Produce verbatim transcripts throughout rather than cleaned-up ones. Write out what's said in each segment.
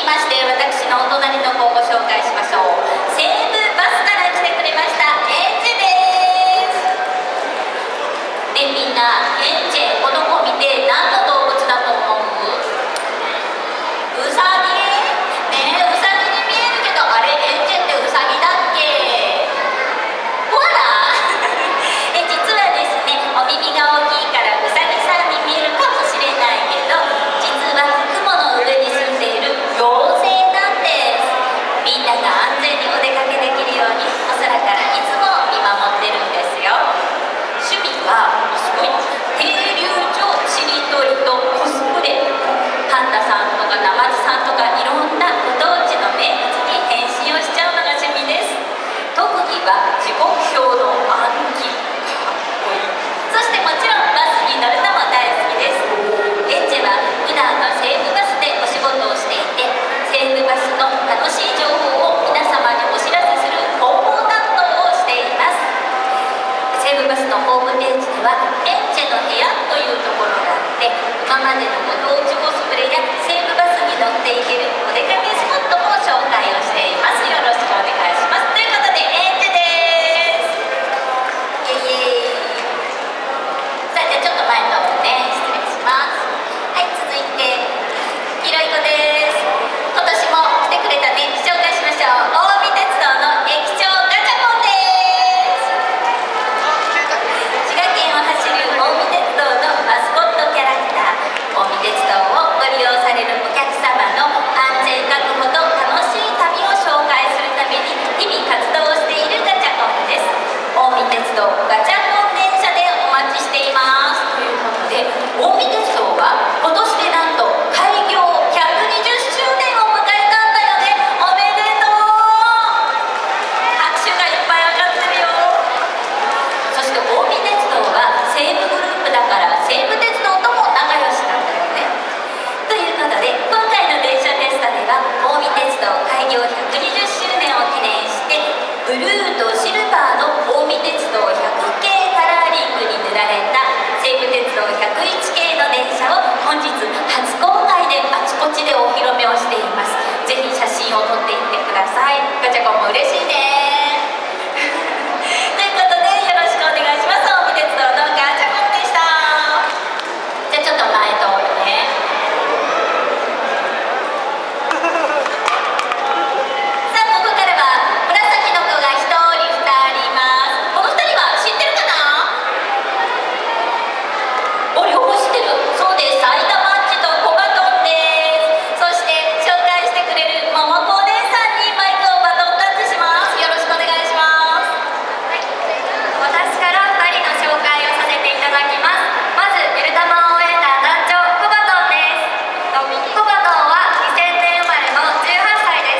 まして、私のお隣の子をご紹介しましょう。西武バスから来てくれましたエンジェです。で、みんなエンジェ、この子見て何の動物だと思う？ウサギ？ねえ、ウサギに見えるけど、あれエンジェってウサギだっけ？ほらえ実はですね、お耳が大きいからウサギさんに見えるかもしれないけど、実は雲の上に住んでいる妖精なんです。みんなが安全にお出かけできるようにお空からいつも見守ってるんですよ。趣味はすごい停留所しりとりとコスプレ、パンダさんとかナマズさんとかいろんなご当地の名物に変身をしちゃうのが趣味です。特技は時刻表の暗記、かっこいい。そしてもちろんバスに乗るのも大好きです。エンジェは普段は西武バスでお仕事をしていて、西武バスの楽しい情報を皆様にお知らせする広報担当をしています。西武バスのホームページではエンジェの部屋というところがあって、今までのご当地コスプレや西武バスに乗っていけるお出かけスポットも紹介をしています。よろしくお願いします。ということでエンジェです。イエイエイ。さあ、じゃあちょっと前の方ね、失礼します。はい、続いてひろいこです。今年も来てくれたね、紹介しましょう。近江鉄道の駅長ガチャポンです。滋賀県を走る近江鉄道のマスコットキャラクター、近江鉄道をご利用されるお客様の安全確保と楽しい旅を紹介するために日々活動をしているガチャポンです。近江鉄道ガチャポン電車でお待ちしています。ということで、近江鉄道は今年でなんと開業ひゃくにじゅっしゅうねんを迎えたんだよね。おめでとう。拍手がいっぱい上がってるよ。そして近江鉄道は西武グループだから西武鉄道とも仲良しなんだよね。ということで、今回の電車フェスタでは近江鉄道開業ひゃくにじゅっしゅうねんを記念して、ブルーとシルバーの近江鉄道ひゃく系カラーリングに塗られた西武鉄道ひゃくいち系の電車を本日初公開であちこちでお披露目をしています。ぜひ写真を撮っていってください。ガチャコンも嬉しいねということで、よろしくお願いします。近江鉄道のガチャコンでした。じゃあちょっと前通るね。さあ、ここからは紫の子がひとりふたりいます。このふたりは知ってるかな？お、両方知ってる？そうです、埼玉っちとコバトンです。そして紹介してくれるももこお姉さんにマイクをバトンタッチします。よろしくお願いします。 はい、私からふたりの紹介をさせていただきます。まずゆるたま応援団団長コバトンです。コバトンはにせんねん生まれのじゅうはっさいです。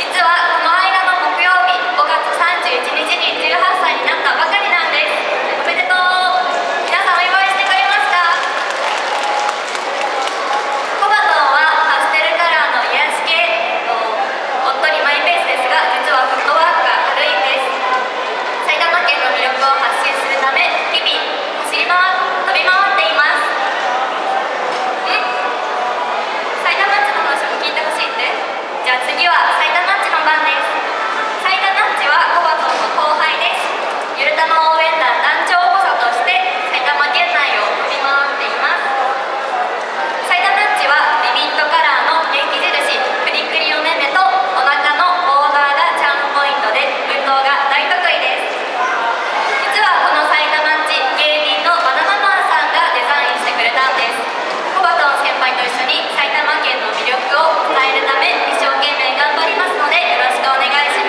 実はこの間の木曜日ごがつさんじゅういちにちにじゅうはっさいになったばかりなんです。おめでとう。皆さんお祝いしてくれますか？コバトンはパステルカラーの癒し系、おっとりマイペースですが、実はフットワークが軽いんです。埼玉県の魅力を発信するため、日々走り回飛び回っています。ん？埼玉っちの話も聞いてほしいって？じゃあ次は埼玉っちの番です。埼玉っちはコバトンの後輩です。ゆるたま応援団団長補佐として埼玉県内を飛び回っています。埼玉っちはビビットカラーの元気印クリクリお目目とお腹のボーダーがチャームポイントで、運動が大得意です。実はこの埼玉っち、芸人のバナナマンさんがデザインしてくれたんです。コバトン先輩と一緒に埼玉県の魅力を伝えるため一生懸命頑張りますので、よろしくお願いします。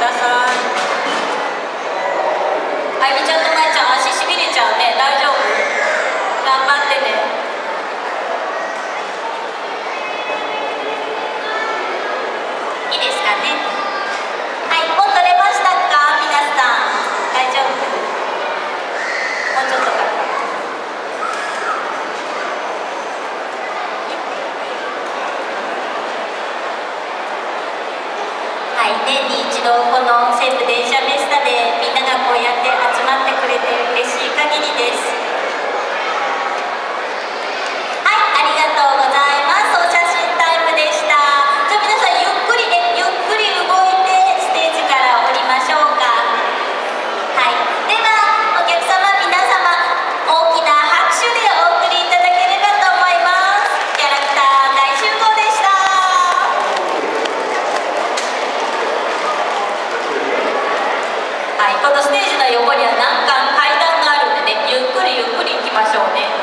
ださい。あゆみちゃんとまいちゃん、足しびれちゃうね。大丈夫？頑張ってね。いいですかね。はい、もう取れましたか皆さん。大丈夫？もうちょっとか。はい、年に一度この西武電車フェスタでみんながこうやって集まってくれて嬉しい限りです。はい、ありがとうございます。お写真タイムでした。じゃあ皆さんゆっくりね、ゆっくり動いてステージから降りましょうか。はい、ではお客様皆様、大きな拍手でお送りいただければと思います。キャラクター大集合でした。はい、このステージの横には難関階段があるんでね、ゆっくりゆっくり行きましょうね。